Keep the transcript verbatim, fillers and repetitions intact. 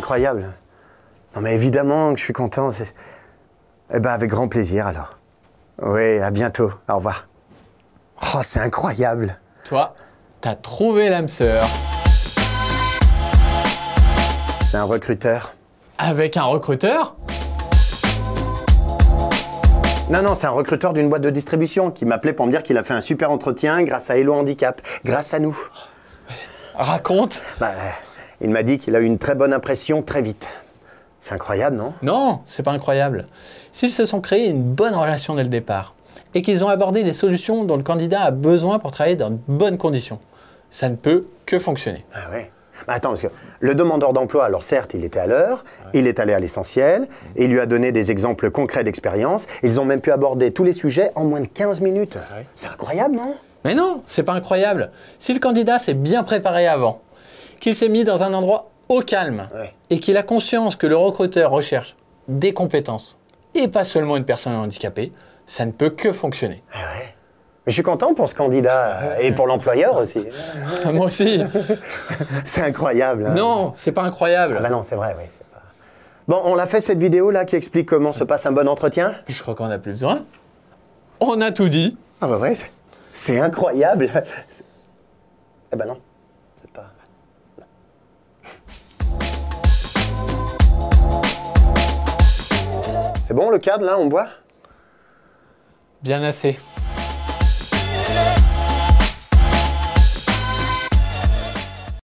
incroyable. Non mais évidemment que je suis content. Eh ben avec grand plaisir alors. Oui, à bientôt. Au revoir. Oh, c'est incroyable. Toi, t'as trouvé l'âme sœur. C'est un recruteur. Avec un recruteur? Non, non, c'est un recruteur d'une boîte de distribution qui m'appelait pour me dire qu'il a fait un super entretien grâce à Hello Handicap, grâce à nous. Raconte. Bah, il m'a dit qu'il a eu une très bonne impression très vite. C'est incroyable, non? Non, c'est pas incroyable. S'ils se sont créés une bonne relation dès le départ et qu'ils ont abordé les solutions dont le candidat a besoin pour travailler dans de bonnes conditions, ça ne peut que fonctionner. Ah ouais. Bah attends, parce que le demandeur d'emploi, alors certes, il était à l'heure, ouais. il est allé à l'essentiel, et il lui a donné des exemples concrets d'expérience. Ils ont même pu aborder tous les sujets en moins de quinze minutes. Ouais. C'est incroyable, non? Mais non, c'est pas incroyable. Si le candidat s'est bien préparé avant, qu'il s'est mis dans un endroit au calme, ouais. et qu'il a conscience que le recruteur recherche des compétences, et pas seulement une personne handicapée, ça ne peut que fonctionner. Ah ouais. Mais je suis content pour ce candidat, et pour l'employeur aussi. Moi aussi. C'est incroyable. Hein. Non, c'est pas incroyable. Ah bah non, c'est vrai, oui. Pas... Bon, on l'a fait cette vidéo-là qui explique comment se passe un bon entretien? Je crois qu'on n'a plus besoin. On a tout dit. Ah bah ouais, c'est incroyable. Eh ben non, c'est pas... C'est bon le cadre, là, on voit? Bien assez.